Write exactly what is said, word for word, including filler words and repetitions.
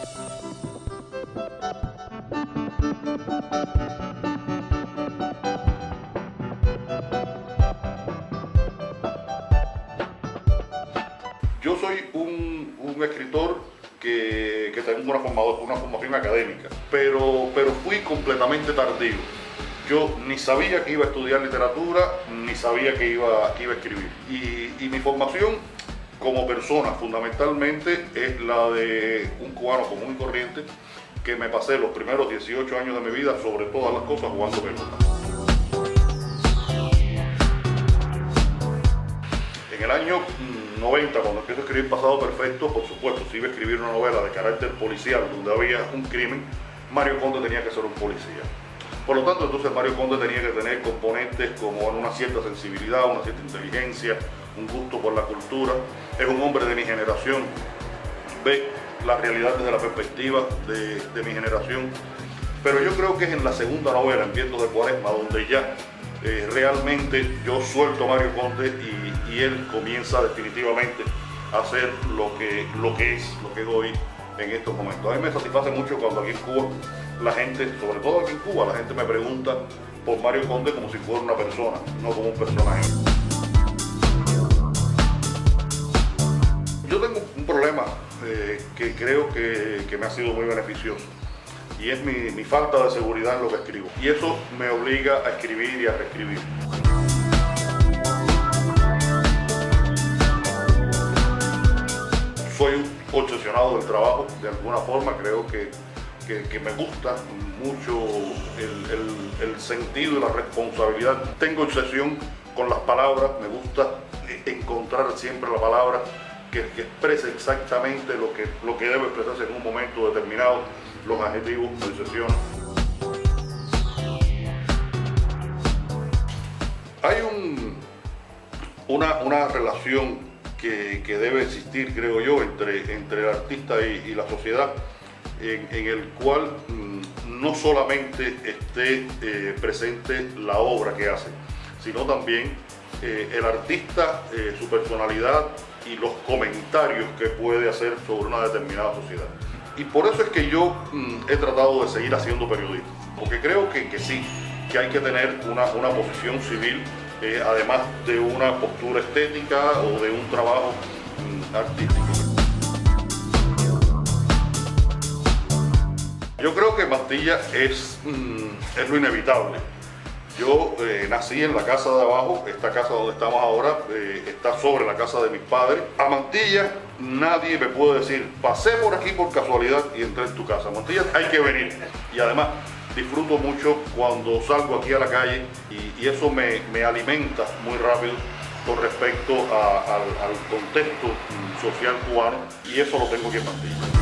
Yo soy un, un escritor que, que tengo una, formador, una formación académica, pero, pero fui completamente tardío. Yo ni sabía que iba a estudiar literatura, ni sabía que iba, que iba a escribir. Y, y mi formación como persona fundamentalmente es la de un cubano común y corriente que me pasé los primeros dieciocho años de mi vida sobre todas las cosas jugando pelota. En el año noventa, cuando empiezo a escribir Pasado Perfecto, por supuesto, si iba a escribir una novela de carácter policial donde había un crimen, Mario Conde tenía que ser un policía. Por lo tanto, entonces Mario Conde tenía que tener componentes como una cierta sensibilidad, una cierta inteligencia, un gusto por la cultura. Es un hombre de mi generación, ve la realidad desde la perspectiva de, de mi generación. Pero yo creo que es en la segunda novela, En Vientos de Cuaresma, donde ya eh, realmente yo suelto a Mario Conde y, y él comienza definitivamente a hacer lo que, lo que es, lo que es hoy en estos momentos. A mí me satisface mucho cuando aquí en Cuba la gente, sobre todo aquí en Cuba, la gente me pregunta por Mario Conde como si fuera una persona, no como un personaje. Yo tengo un problema eh, que creo que, que me ha sido muy beneficioso y es mi, mi falta de seguridad en lo que escribo. Y eso me obliga a escribir y a reescribir. Soy un obsesionado del trabajo, de alguna forma creo que Que, que me gusta mucho el, el, el sentido y la responsabilidad. Tengo obsesión con las palabras, me gusta encontrar siempre la palabra que, que exprese exactamente lo que, lo que debe expresarse en un momento determinado. Los adjetivos me obsesionan. Hay un, una, una relación que, que debe existir, creo yo, entre, entre el artista y, y la sociedad, En, en el cual mmm, no solamente esté eh, presente la obra que hace, sino también eh, el artista, eh, su personalidad y los comentarios que puede hacer sobre una determinada sociedad. Y por eso es que yo mmm, he tratado de seguir haciendo periodismo, porque creo que, que sí, que hay que tener una, una posición civil, eh, además de una postura estética o de un trabajo mmm, artístico. Yo creo que Mantilla es, mm, es lo inevitable. Yo eh, nací en la casa de abajo, esta casa donde estamos ahora eh, está sobre la casa de mis padres. A Mantilla nadie me puede decir, pasé por aquí por casualidad y entré en tu casa. A Mantilla hay que venir. Y además disfruto mucho cuando salgo aquí a la calle y, y eso me, me alimenta muy rápido con respecto a, al, al contexto social cubano y eso lo tengo aquí en Mantilla.